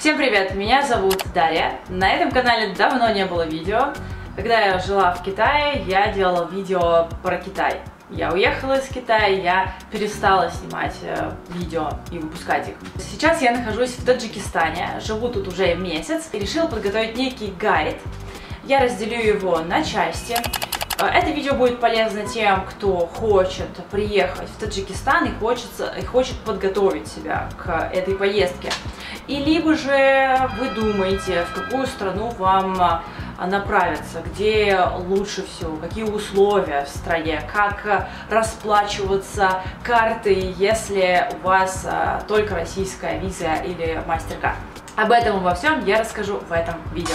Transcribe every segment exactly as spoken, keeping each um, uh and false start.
Всем привет, меня зовут Дарья. На этом канале давно не было видео. Когда я жила в Китае, я делала видео про Китай. Я уехала из Китая, я перестала снимать видео и выпускать их. Сейчас я нахожусь в Таджикистане, живу тут уже месяц и решила подготовить некий гайд. Я разделю его на части. Это видео будет полезно тем, кто хочет приехать в Таджикистан и, хочется, и хочет подготовить себя к этой поездке. И либо же вы думаете, в какую страну вам направиться, где лучше всего, какие условия в стране, как расплачиваться картой, если у вас только российская виза или MasterCard. Об этом и во всем я расскажу в этом видео.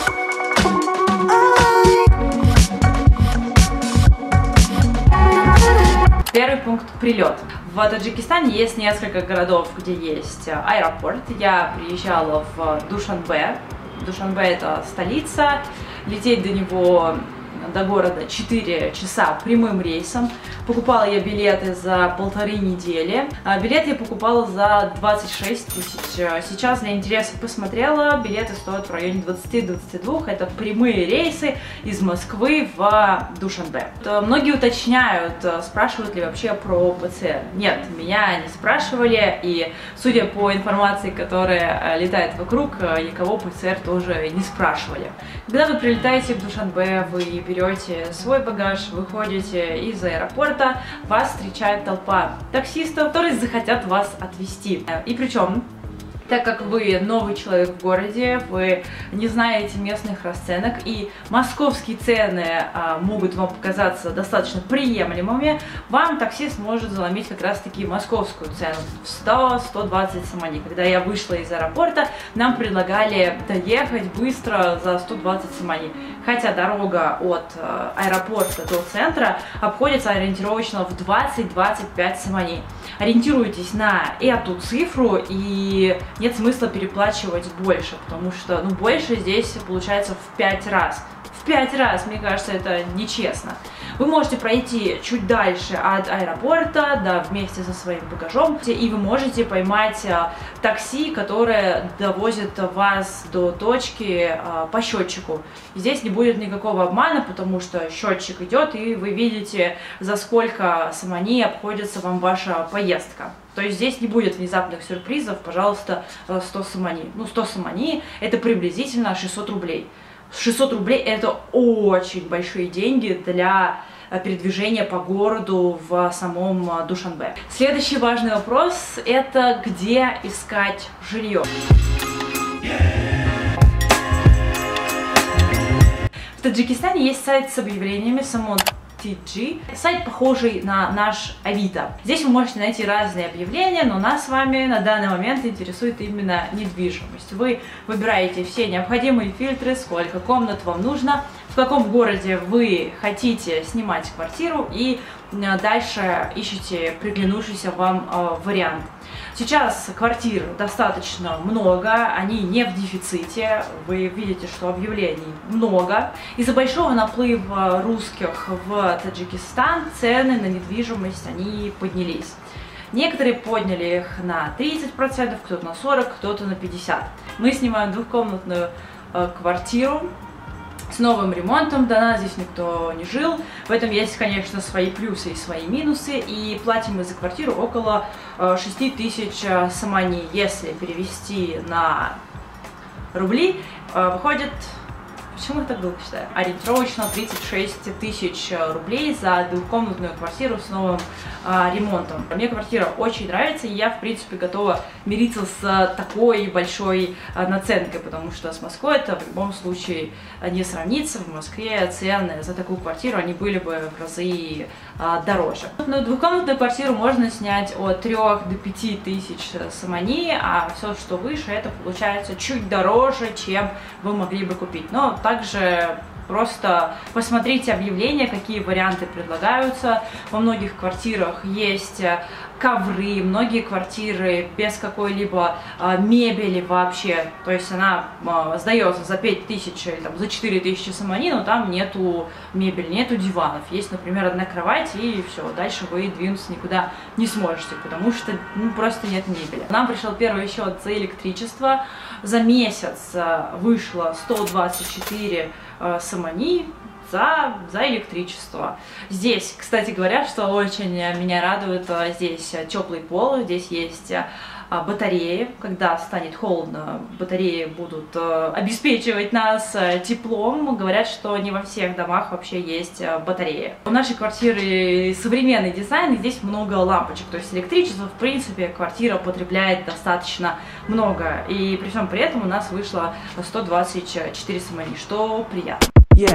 Первый пункт – прилет. В Таджикистане есть несколько городов, где есть аэропорт. Я приезжала в Душанбе. Душанбе – это столица. Лететь до него, до города, четыре часа прямым рейсом. Покупала я билеты за полторы недели. Билет я покупала за двадцать шесть тысяч. Сейчас для интереса посмотрела, билеты стоят в районе двадцати-двадцати двух. Это прямые рейсы из Москвы в Душанбе. Многие уточняют, спрашивают ли вообще про ПЦР. Нет, меня не спрашивали, и судя по информации, которая летает вокруг, никого ПЦР тоже не спрашивали. Когда вы прилетаете в Душанбе, вы берете свой багаж, выходите из аэропорта, вас встречает толпа таксистов, которые захотят вас отвезти. И причем, так как вы новый человек в городе, вы не знаете местных расценок, и московские цены а, могут вам показаться достаточно приемлемыми, вам таксист может заломить как раз таки московскую цену в сто — сто двадцать самани. Когда я вышла из аэропорта, нам предлагали доехать быстро за сто двадцать самани. Хотя дорога от э, аэропорта до центра обходится ориентировочно в двадцать — двадцать пять самани. Ориентируйтесь на эту цифру, и нет смысла переплачивать больше, потому что, ну, больше здесь получается в пять раз. В пять раз, мне кажется, это нечестно. Вы можете пройти чуть дальше от аэропорта, да, вместе со своим багажом, и вы можете поймать а, такси, которое довозит вас до точки а, по счетчику. Здесь не будет никакого обмана, потому что счетчик идет, и вы видите, за сколько самани обходится вам ваша поездка. То есть здесь не будет внезапных сюрпризов, пожалуйста, сто самани. Ну, сто самани это приблизительно шестьсот рублей. шестьсот рублей это очень большие деньги для передвижения по городу в самом Душанбе. Следующий важный вопрос – это где искать жилье. В Таджикистане есть сайт с объявлениями Самон ти джи, сайт, похожий на наш Авито. Здесь вы можете найти разные объявления, но нас с вами на данный момент интересует именно недвижимость. Вы выбираете все необходимые фильтры, сколько комнат вам нужно, в каком городе вы хотите снимать квартиру, и дальше ищете приглянувшийся вам э, вариант. Сейчас квартир достаточно много, они не в дефиците, вы видите, что объявлений много. Из-за большого наплыва русских в Таджикистан цены на недвижимость, они поднялись. Некоторые подняли их на тридцать процентов, кто-то на сорок процентов, кто-то на пятьдесят процентов. Мы снимаем двухкомнатную э, квартиру с новым ремонтом, до нас здесь никто не жил. В этом есть, конечно, свои плюсы и свои минусы. И платим мы за квартиру около шести тысяч самани. Если перевести на рубли, выходит, почему я так долго считаю, ориентировочно тридцать шесть тысяч рублей за двухкомнатную квартиру с новым а, ремонтом. Мне квартира очень нравится, и я, в принципе, готова мириться с такой большой а, наценкой, потому что с Москвой это в любом случае не сравнится. В Москве цены за такую квартиру, они были бы в разы а, дороже. Но двухкомнатную квартиру можно снять от трёх до пяти тысяч самани, а все, что выше, это получается чуть дороже, чем вы могли бы купить. Но также просто посмотрите объявления, какие варианты предлагаются. Во многих квартирах есть ковры, многие квартиры без какой-либо а, мебели вообще, то есть она а, сдается за пять тысяч или там, за четыре тысячи самани, но там нету мебели, нету диванов, есть, например, одна кровать и все, дальше вы двинуться никуда не сможете, потому что ну, просто нет мебели. Нам пришел первый счет за электричество, за месяц а, вышло сто двадцать четыре а, самани, За, за электричество. Здесь, кстати говоря, что очень меня радует, здесь теплый пол, здесь есть батареи. Когда станет холодно, батареи будут обеспечивать нас теплом. Говорят, что не во всех домах вообще есть батареи. У нашей квартиры современный дизайн, и здесь много лампочек. То есть электричество, в принципе, квартира потребляет достаточно много. И при всем при этом у нас вышло сто двадцать четыре самани, что приятно. Yeah.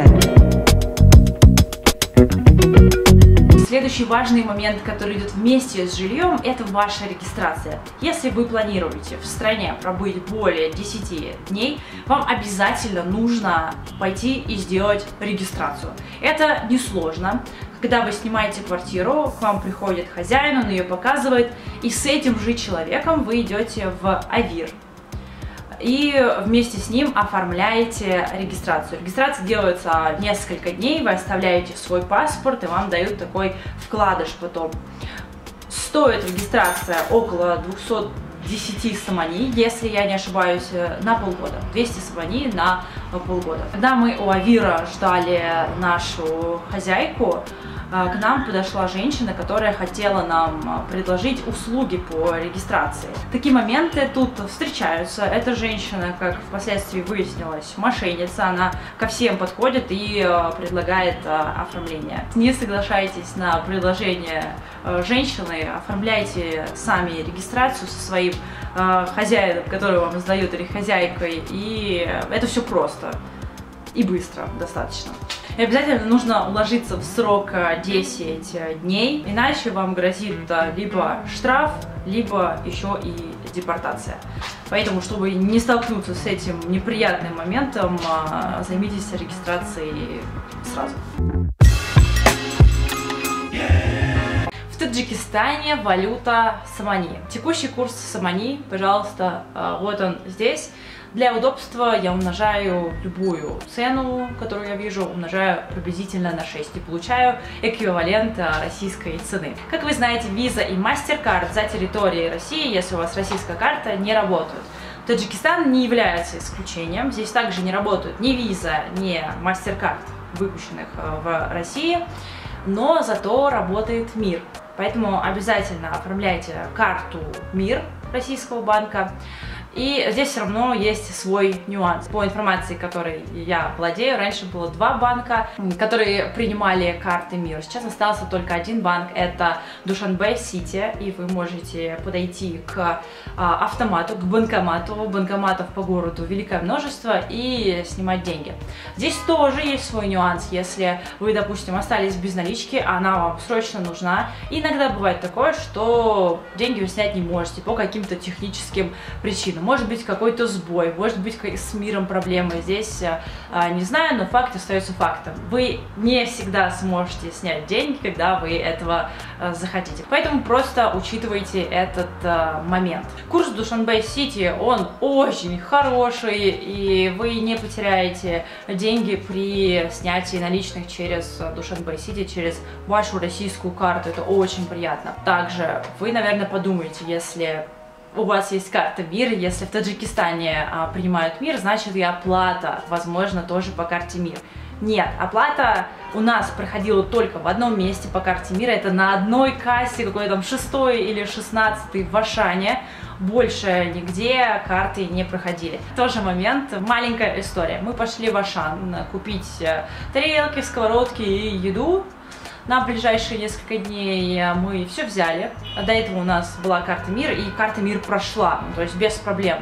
Следующий важный момент, который идет вместе с жильем, это ваша регистрация. Если вы планируете в стране пробыть более десяти дней, вам обязательно нужно пойти и сделать регистрацию. Это несложно. Когда вы снимаете квартиру, к вам приходит хозяин, он ее показывает, и с этим же человеком вы идете в АВИР. И вместе с ним оформляете регистрацию. Регистрация делается несколько дней, вы оставляете свой паспорт, и вам дают такой вкладыш потом. Стоит регистрация около двухсот десяти самани, если я не ошибаюсь, на полгода. двести самани на полгода. Когда мы у АВИРа ждали нашу хозяйку, к нам подошла женщина, которая хотела нам предложить услуги по регистрации. Такие моменты тут встречаются. Эта женщина, как впоследствии выяснилось, мошенница. Она ко всем подходит и предлагает оформление. Не соглашайтесь на предложение женщины, оформляйте сами регистрацию со своим хозяином, который вам сдают, или хозяйкой, и это все просто и быстро достаточно. И обязательно нужно уложиться в срок десять дней, иначе вам грозит либо штраф, либо еще и депортация. Поэтому, чтобы не столкнуться с этим неприятным моментом, займитесь регистрацией сразу. В Таджикистане валюта самани. Текущий курс самани, пожалуйста, вот он здесь. Для удобства я умножаю любую цену, которую я вижу, умножаю приблизительно на шесть и получаю эквивалент российской цены. Как вы знаете, Visa и MasterCard за территорией России, если у вас российская карта, не работают. Таджикистан не является исключением. Здесь также не работают ни Visa, ни MasterCard, выпущенных в России, но зато работает МИР. Поэтому обязательно оформляйте карту МИР российского банка. И здесь все равно есть свой нюанс. По информации, которой я владею, раньше было два банка, которые принимали карты МИР. Сейчас остался только один банк, это Душанбе Сити, и вы можете подойти к а, автомату, к банкомату. Банкоматов по городу великое множество, и снимать деньги. Здесь тоже есть свой нюанс. Если вы, допустим, остались без налички, она вам срочно нужна. Иногда бывает такое, что деньги вы снять не можете по каким-то техническим причинам. Может быть какой-то сбой, может быть с МИРом проблемы, здесь а, не знаю, но факт остается фактом. Вы не всегда сможете снять деньги, когда вы этого а, захотите. Поэтому просто учитывайте этот а, момент. Курс Душанбе Сити, он очень хороший, и вы не потеряете деньги при снятии наличных через Душанбе Сити, через вашу российскую карту. Это очень приятно. Также вы, наверное, подумаете, если у вас есть карта МИР, если в Таджикистане а, принимают МИР, значит и оплата, возможно, тоже по карте МИР. Нет, оплата у нас проходила только в одном месте по карте МИР, это на одной кассе, какой там шестой или шестнадцатый в Ашане. Больше нигде карты не проходили. Тоже момент, маленькая история. Мы пошли в Ашан купить тарелки, сковородки и еду. На ближайшие несколько дней мы все взяли. До этого у нас была карта МИР, и карта МИР прошла, ну, то есть без проблем.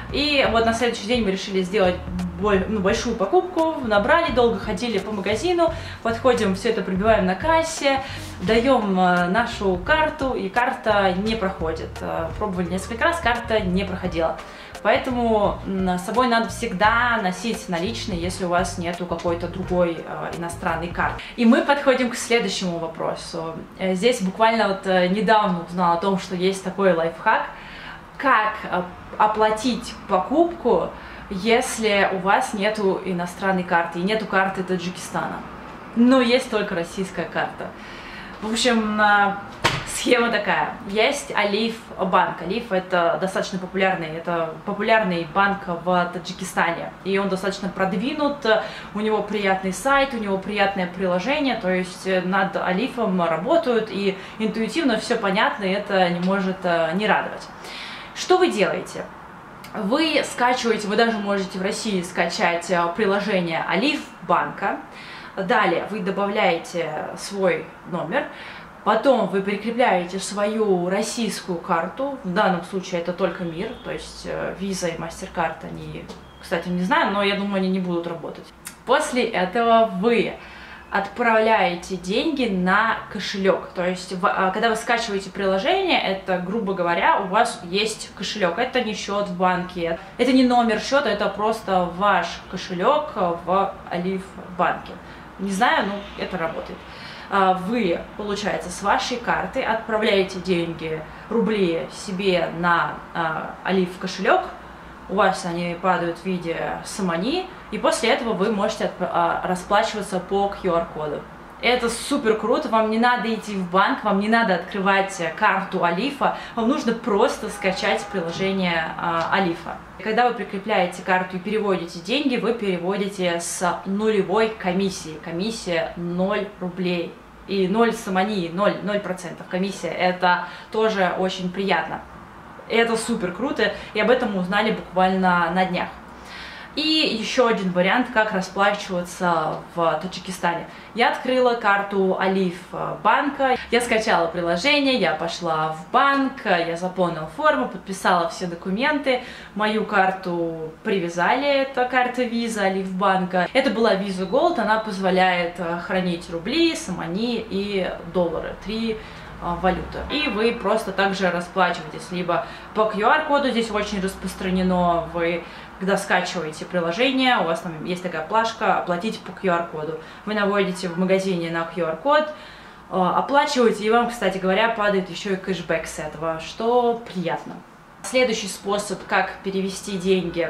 И вот на следующий день мы решили сделать ну, большую покупку, набрали, долго ходили по магазину, подходим, все это пробиваем на кассе, даем нашу карту, и карта не проходит. Пробовали несколько раз, карта не проходила. Поэтому с собой надо всегда носить наличные, если у вас нету какой-то другой э, иностранной карты. И мы подходим к следующему вопросу. Здесь буквально вот недавно узнала о том, что есть такой лайфхак, как оплатить покупку, если у вас нету иностранной карты и нету карты Таджикистана, но есть только российская карта. В общем, схема такая. Есть Алиф банк. Алиф — это достаточно популярный, это популярный банк в Таджикистане. И он достаточно продвинут, у него приятный сайт, у него приятное приложение, то есть над Алифом работают, и интуитивно все понятно, и это не может не радовать. Что вы делаете? Вы скачиваете, вы даже можете в России скачать приложение Алиф банка. Далее вы добавляете свой номер, потом вы прикрепляете свою российскую карту, в данном случае это только МИР, то есть Visa и MasterCard, они, кстати, не знаю, но я думаю, они не будут работать. После этого вы отправляете деньги на кошелек, то есть когда вы скачиваете приложение, это, грубо говоря, у вас есть кошелек, это не счет в банке, это не номер счета, это просто ваш кошелек в Алиф банке. Не знаю, но это работает. Вы, получается, с вашей карты отправляете деньги, рубли себе на Алиф кошелек, у вас они падают в виде самани, и после этого вы можете расплачиваться по ку ар коду. Это супер круто, вам не надо идти в банк, вам не надо открывать карту Алифа, вам нужно просто скачать приложение а, Алифа. Когда вы прикрепляете карту и переводите деньги, вы переводите с нулевой комиссией, комиссия ноль рублей. И ноль самани, ноль процентов комиссия, это тоже очень приятно. Это супер круто, и об этом мы узнали буквально на днях. И еще один вариант, как расплачиваться в Таджикистане. Я открыла карту Алиф банка, я скачала приложение, я пошла в банк, я заполнила форму, подписала все документы, мою карту привязали, это карта Visa Алиф банка. Это была Visa Gold, она позволяет хранить рубли, самани и доллары, три валюты. И вы просто также расплачиваетесь либо по ку ар коду, здесь очень распространено, вы когда скачиваете приложение, у вас там есть такая плашка «Оплатить по ку ар коду». Вы наводите в магазине на ку ар код, оплачиваете, и вам, кстати говоря, падает еще и кэшбэк с этого, что приятно. Следующий способ, как перевести деньги,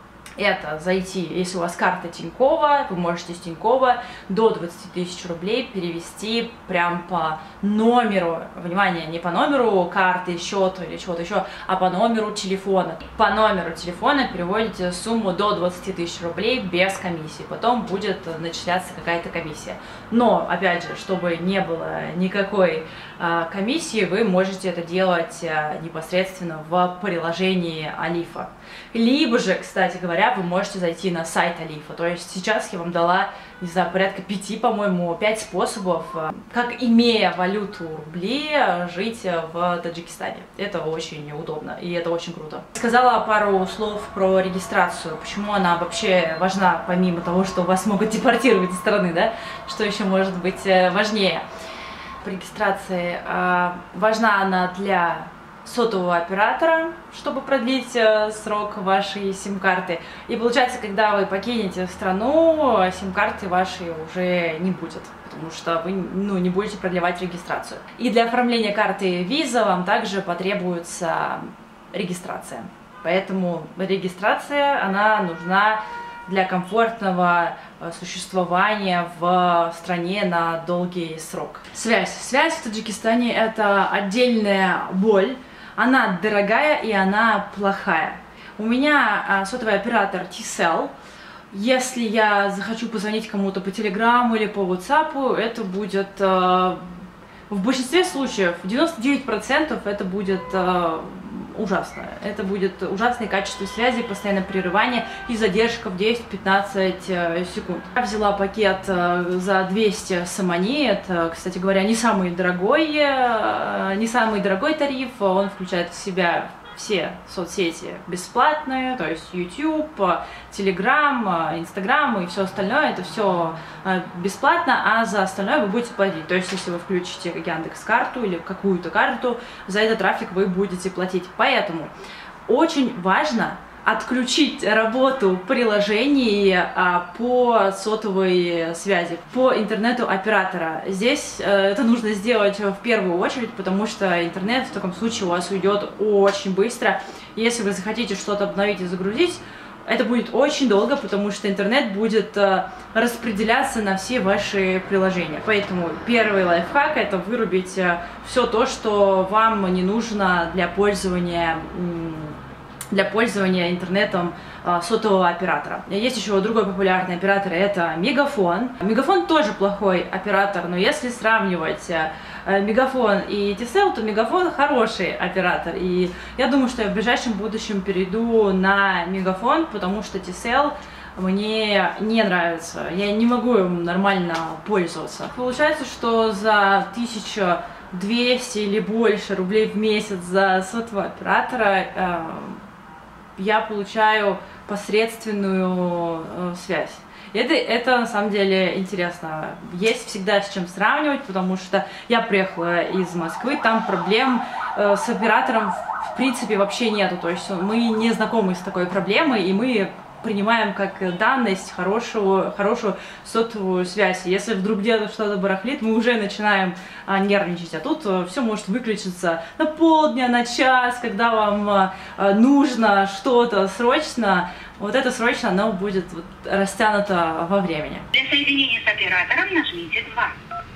это зайти, если у вас карта Тинькова, вы можете с Тинькова до двадцати тысяч рублей перевести прям по номеру, внимание, не по номеру карты, счета или чего-то еще, а по номеру телефона. По номеру телефона переводите сумму до двадцати тысяч рублей без комиссии, потом будет начисляться какая-то комиссия. Но, опять же, чтобы не было никакой э, комиссии, вы можете это делать э, непосредственно в приложении Алифа. Либо же, кстати говоря, вы можете зайти на сайт Алифа. То есть сейчас я вам дала, не знаю, порядка пяти, по-моему, пять способов, как, имея валюту рубли, жить в Таджикистане. Это очень удобно и это очень круто. Сказала пару слов про регистрацию, почему она вообще важна, помимо того, что вас могут депортировать из страны, да? Что еще может быть важнее? По регистрации э, важна она для сотового оператора, чтобы продлить э, срок вашей сим-карты. И получается, когда вы покинете страну, сим-карты вашей уже не будет, потому что вы ну, не будете продлевать регистрацию. И для оформления карты Visa вам также потребуется регистрация. Поэтому регистрация, она нужна для комфортного существования в стране на долгий срок. Связь. Связь в Таджикистане — это отдельная боль. Она дорогая и она плохая. У меня сотовый оператор T-Cell. Если я захочу позвонить кому-то по Телеграму или по WhatsApp, это будет э, в большинстве случаев, девяносто девять процентов это будет э, ужасно. Это будет ужасное качество связи, постоянное прерывание и задержка в десять-пятнадцать секунд. Я взяла пакет за двести самани, это, кстати говоря, не самый дорогой, не самый дорогой тариф, он включает в себя все соцсети бесплатные, то есть YouTube, Telegram, Instagram и все остальное, это все бесплатно, а за остальное вы будете платить. То есть, если вы включите Яндекс.Карту или какую-то карту, за этот трафик вы будете платить. Поэтому очень важно отключить работу приложений а, по сотовой связи, по интернету оператора. Здесь э, это нужно сделать в первую очередь, потому что интернет в таком случае у вас уйдет очень быстро. Если вы захотите что-то обновить и загрузить, это будет очень долго, потому что интернет будет э, распределяться на все ваши приложения. Поэтому первый лайфхак — это вырубить э, все то, что вам не нужно для пользования, для пользования интернетом э, сотового оператора. Есть еще другой популярный оператор — это Мегафон. Мегафон тоже плохой оператор, но если сравнивать э, Мегафон и T-Cell, то Мегафон хороший оператор. И я думаю, что я в ближайшем будущем перейду на Мегафон, потому что T-Cell мне не нравится. Я не могу им нормально пользоваться. Получается, что за тысячу двести или больше рублей в месяц за сотового оператора э, я получаю посредственную э, связь. Это, это на самом деле интересно. Есть всегда с чем сравнивать, потому что я приехала из Москвы, там проблем э, с оператором в принципе вообще нету. То есть мы не знакомы с такой проблемой, и мы принимаем как данность хорошую, хорошую сотовую связь. Если вдруг где-то что-то барахлит, мы уже начинаем а, нервничать. А тут а, все может выключиться на полдня, на час, когда вам а, нужно что-то срочно. Вот это срочно, оно будет вот, растянуто во времени. Для соединения с оператором нажмите два.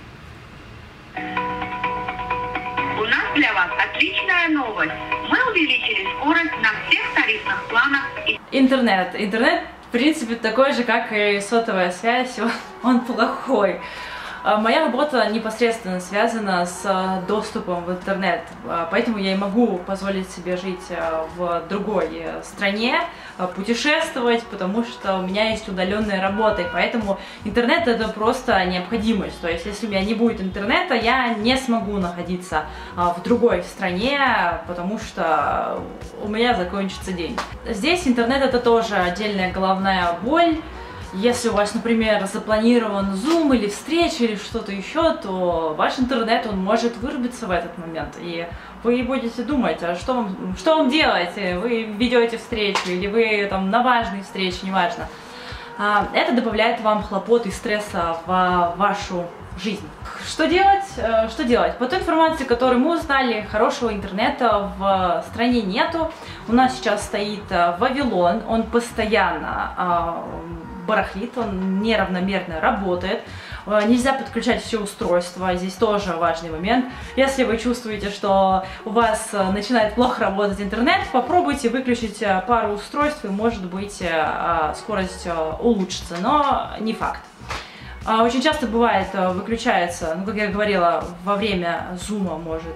У нас для вас отличная новость. Мы увеличили скорость на всех тарифных планах. Интернет. Интернет, в принципе, такой же, как и сотовая связь, он, он плохой. Моя работа непосредственно связана с доступом в интернет, поэтому я и могу позволить себе жить в другой стране, путешествовать, потому что у меня есть удаленная работа, и поэтому интернет — это просто необходимость. То есть, если у меня не будет интернета, я не смогу находиться в другой стране, потому что у меня закончится день. Здесь интернет — это тоже отдельная головная боль. Если у вас, например, запланирован зум или встреча или что-то еще, то ваш интернет, он может вырубиться в этот момент. И вы будете думать, а что вам, что вам делать? Вы ведете встречу или вы там на важной встрече, неважно. Это добавляет вам хлопот и стресса в вашу жизнь. Что делать? Что делать? По той информации, которую мы узнали, хорошего интернета в стране нету. У нас сейчас стоит Вавилон, он постоянно барахлит, он неравномерно работает. Нельзя подключать все устройства, здесь тоже важный момент. Если вы чувствуете, что у вас начинает плохо работать интернет, попробуйте выключить пару устройств, и, может быть, скорость улучшится, но не факт. Очень часто бывает, выключается, ну, как я говорила, во время зума может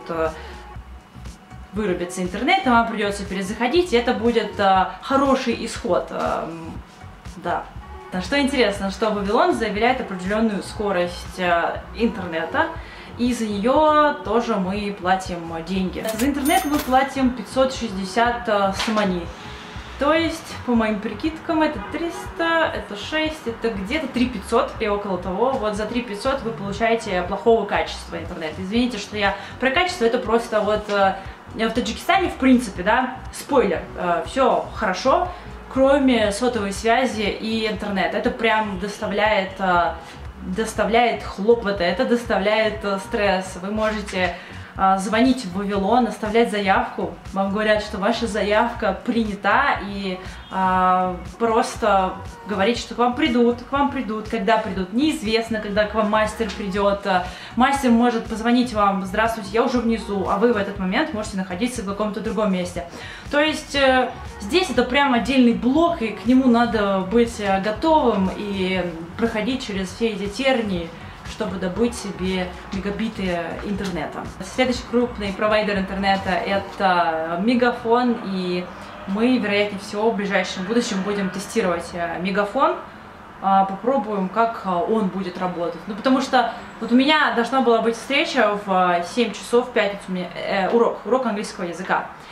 вырубиться интернет, и вам придется перезаходить, и это будет хороший исход. Да. Что интересно, что Вавилон заявляет определенную скорость э, интернета, и за нее тоже мы платим деньги. За интернет мы платим пятьсот шестьдесят э, самани. То есть, по моим прикидкам, это триста, это шесть, это где-то три тысячи пятьсот и около того. Вот за три тысячи пятьсот вы получаете плохого качества интернет. Извините, что я про качество, это просто вот э, в Таджикистане, в принципе, да, спойлер, э, все хорошо, кроме сотовой связи и интернета. Это прям доставляет, доставляет хлопоты, это доставляет стресс. Вы можете звонить в Вавилон, оставлять заявку. Вам говорят, что ваша заявка принята, и а, просто говорить, что к вам придут, к вам придут, когда придут. Неизвестно, когда к вам мастер придет. Мастер может позвонить вам: здравствуйте, я уже внизу, а вы в этот момент можете находиться в каком-то другом месте. То есть э, здесь это прям отдельный блок, и к нему надо быть готовым и проходить через все эти тернии, чтобы добыть себе мегабиты интернета. Следующий крупный провайдер интернета — это Мегафон, и мы, вероятнее всего, в ближайшем будущем будем тестировать Мегафон, попробуем, как он будет работать. Ну, потому что вот у меня должна была быть встреча в семь часов в пятницу, у меня, э, урок, урок английского языка.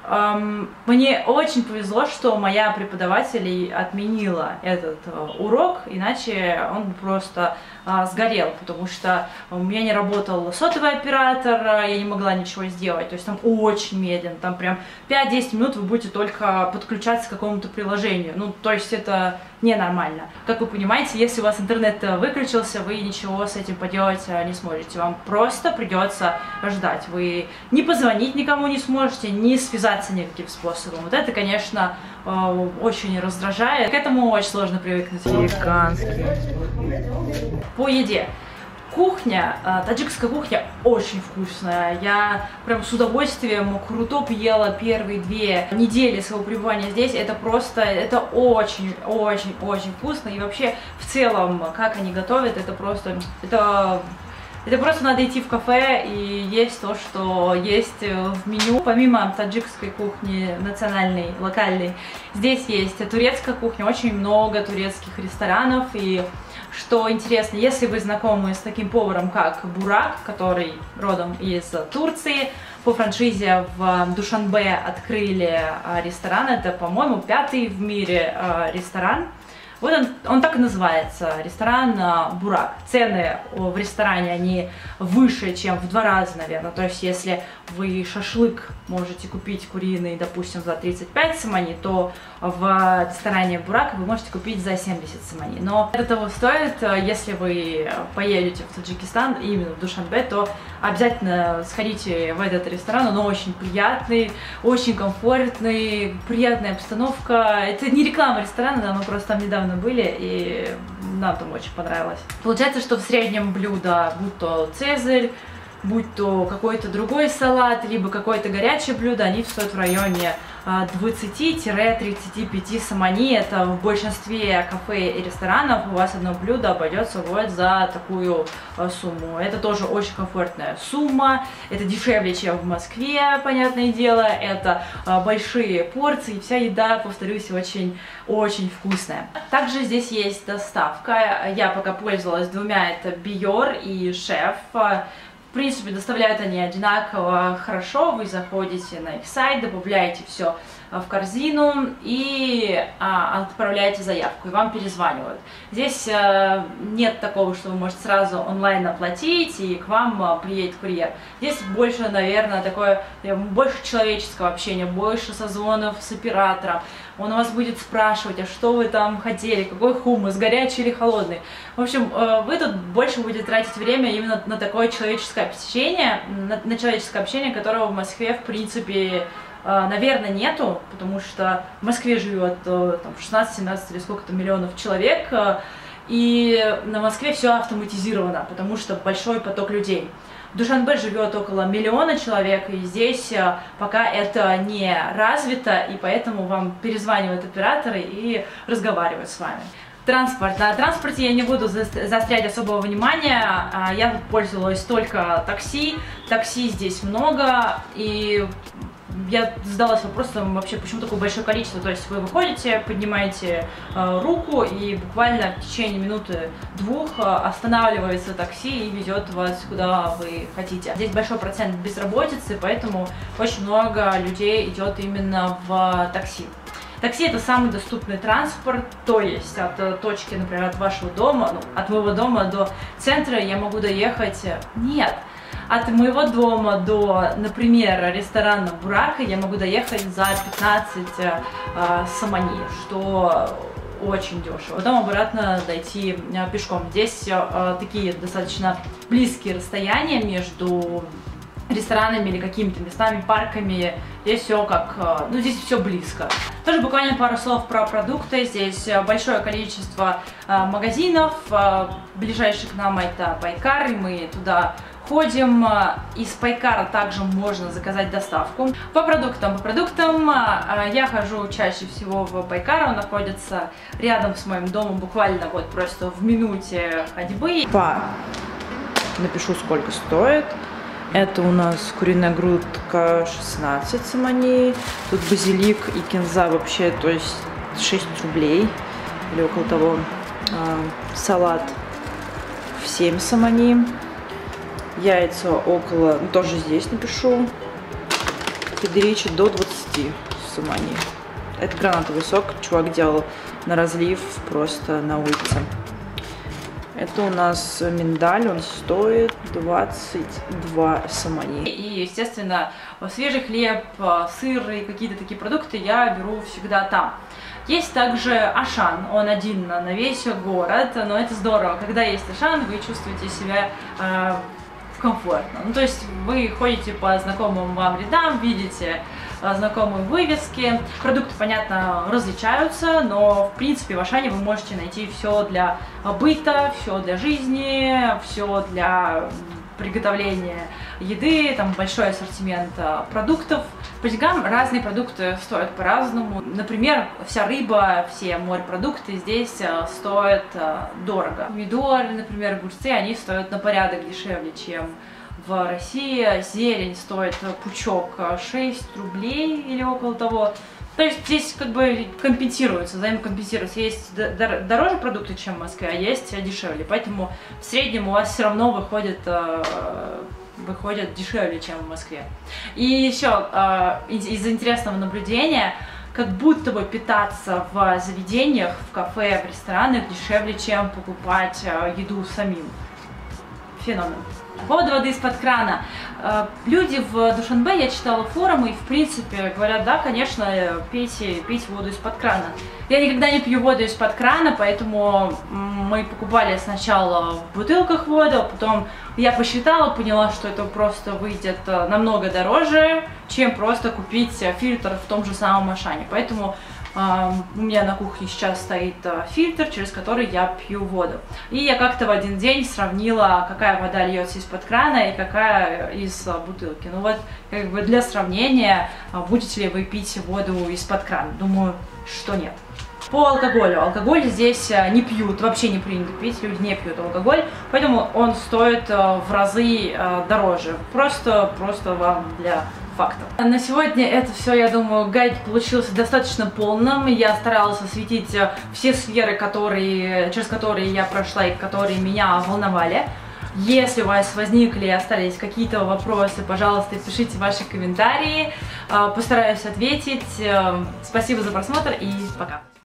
эм, мне очень повезло, что моя преподаватель отменила этот э, урок, иначе он бы просто э, сгорел, потому что у меня не работал сотовый оператор, я не могла ничего сделать, то есть там очень медленно, там прям пять-десять минут вы будете только подключаться к какому-то приложению, ну, то есть это ненормально. Как вы понимаете, если у вас интернет выключился, вы ничего с этим поделать не сможете, вам просто придется ждать, вы не позвонить никому не сможете, не связаться никаким способом. Вот это, конечно, очень раздражает, к этому очень сложно привыкнуть. Американский. По еде. Кухня, таджикская кухня очень вкусная. Я прям с удовольствием крутоп ела первые две недели своего пребывания здесь. Это просто, это очень-очень-очень вкусно. И вообще, в целом, как они готовят, это просто, это... Это просто надо идти в кафе и есть то, что есть в меню. Помимо таджикской кухни, национальной, локальной, здесь есть турецкая кухня, очень много турецких ресторанов. И что интересно, если вы знакомы с таким поваром, как Бурак, который родом из Турции, по франшизе в Душанбе открыли ресторан, это, по-моему, пятый в мире ресторан. Вот он, он так и называется, ресторан Бурак. Цены в ресторане, они выше, чем в два раза, наверное. То есть, если вы шашлык можете купить куриный, допустим, за тридцать пять сомани, то в ресторане Бурак вы можете купить за семьдесят сомани. Но это того стоит, если вы поедете в Таджикистан, именно в Душанбе, то обязательно сходите в этот ресторан. Он очень приятный, очень комфортный, приятная обстановка. Это не реклама ресторана, да, мы просто там недавно были, и нам там очень понравилось. Получается, что в среднем блюдо, будь то цезарь, будь то какой-то другой салат, либо какое-то горячее блюдо, они стоят в районе двадцати-тридцати пяти сомани. Это в большинстве кафе и ресторанов у вас одно блюдо обойдется вот за такую сумму. Это тоже очень комфортная сумма, это дешевле, чем в Москве, понятное дело, это большие порции, вся еда, повторюсь, очень-очень вкусная. Также здесь есть доставка, я пока пользовалась двумя, это Биор и Шеф. В принципе, доставляют они одинаково хорошо, вы заходите на их сайт, добавляете все в корзину и а, отправляете заявку, и вам перезванивают. Здесь а, нет такого, что вы можете сразу онлайн оплатить, и к вам а, приедет курьер. Здесь больше, наверное, такое, больше человеческого общения, больше созвонов с оператором. Он у вас будет спрашивать, а что вы там хотели, какой хумус, горячий или холодный. В общем, вы тут больше будете тратить время именно на такое человеческое общение, на, на человеческое общение, которого в Москве, в принципе, наверное, нету, потому что в Москве живет там шестнадцать-семнадцать или сколько-то миллионов человек, и на Москве все автоматизировано, потому что большой поток людей. В Душанбе живет около миллиона человек, и здесь пока это не развито, и поэтому вам перезванивают операторы и разговаривают с вами. Транспорт. На транспорте я не буду заострять особого внимания, я пользовалась только такси, такси здесь много, и я задалась вопросом вообще, почему такое большое количество. То есть вы выходите, поднимаете э, руку, и буквально в течение минуты-двух э, останавливается такси и везет вас куда вы хотите. Здесь большой процент безработицы, поэтому очень много людей идет именно в такси. Такси — это самый доступный транспорт, то есть от точки, например, от вашего дома, ну, от моего дома до центра я могу доехать. Нет. От моего дома до, например, ресторана Бурака я могу доехать за пятнадцать э, сомани, что очень дешево. Потом обратно дойти э, пешком. Здесь э, такие достаточно близкие расстояния между ресторанами или какими-то местами, парками. Здесь все как, э, ну здесь все близко. Тоже буквально пару слов про продукты. Здесь большое количество э, магазинов. Э, ближайший к нам это Пайкар, и мы туда ходим. Из Пайкара также можно заказать доставку. По продуктам. По продуктам я хожу чаще всего в Пайкар. Он находится рядом с моим домом, буквально вот просто в минуте ходьбы. По. Напишу, сколько стоит. Это у нас куриная грудка шестнадцать сомани. Тут базилик и кинза вообще, то есть шесть рублей или около того. Салат в семь сомани. Яйца около, ну, тоже здесь напишу, Федеричи до двадцати пяти сомани. Это гранатовый сок, чувак делал на разлив просто на улице. Это у нас миндаль, он стоит двадцать два сомани. И, естественно, свежий хлеб, сыр и какие-то такие продукты я беру всегда там. Есть также Ашан, он один на весь город, но это здорово. Когда есть Ашан, вы чувствуете себя э, комфортно. Ну, то есть вы ходите по знакомым вам рядам, видите э, знакомые вывески. Продукты, понятно, различаются, но в принципе в Ашане вы можете найти все для быта, все для жизни, все для приготовления еды, там большой ассортимент продуктов. По деньгам разные продукты стоят по-разному. Например, вся рыба, все морепродукты здесь стоят дорого. Помидоры, например, огурцы, они стоят на порядок дешевле, чем в России. Зелень стоит пучок шесть рублей или около того. То есть здесь как бы компенсируется, взаимокомпенсируется. Есть дороже продукты, чем в Москве, а есть дешевле. Поэтому в среднем у вас все равно выходит, выходит дешевле, чем в Москве. И еще из интересного наблюдения, как будто бы питаться в заведениях, в кафе, в ресторанах дешевле, чем покупать еду самим. Феномен. По поводу воды из-под крана. Люди в Душанбе, я читала форумы, и в принципе говорят, да, конечно, пейте, пейте воду из-под крана. Я никогда не пью воду из-под крана, поэтому мы покупали сначала в бутылках воду, а потом я посчитала, поняла, что это просто выйдет намного дороже, чем просто купить фильтр в том же самом Ашане. Поэтому у меня на кухне сейчас стоит фильтр, через который я пью воду. И я как-то в один день сравнила, какая вода льется из-под крана и какая из бутылки. Ну вот, как бы для сравнения, будете ли вы пить воду из-под крана? Думаю, что нет. По алкоголю. Алкоголь здесь не пьют, вообще не принято пить, люди не пьют алкоголь, поэтому он стоит в разы дороже. Просто, просто вам для фактов. На сегодня это все, я думаю, гайд получился достаточно полным. Я старалась осветить все сферы, которые, через которые я прошла и которые меня волновали. Если у вас возникли и остались какие-то вопросы, пожалуйста, пишите ваши комментарии. Постараюсь ответить. Спасибо за просмотр и пока.